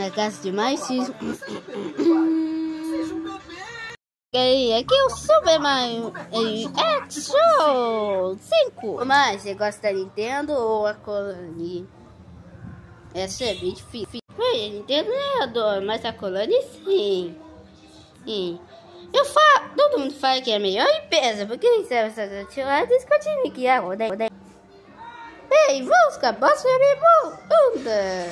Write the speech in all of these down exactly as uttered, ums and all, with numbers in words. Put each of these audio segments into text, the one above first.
fracasso demais. E aí, aqui é o Super Mario Action cinco. Mas você gosta da Nintendo ou a Konami? Essa é bem difícil. Oi, Nintendo eu adoro, mas a Konami sim. Sim. Eu falo, todo mundo fala que é melhor e pesa, porque serve essas atividades continue que é roda. Ei, vamos com a bosta é bunda.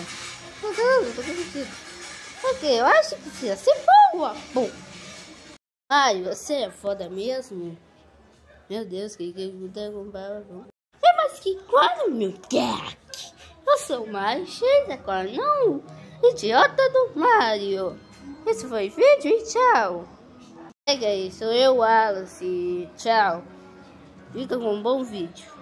Ok, eu acho que precisa ser boa. Bom. Ai, você é foda mesmo? Meu Deus, que que eu derrubar? É, mas que quadro, meu Jack? Eu sou o Mario cheio agora, não? Idiota do Mario. Esse foi o vídeo e tchau. Pega aí, sou eu, Wallace. Tchau. Fica com um bom vídeo.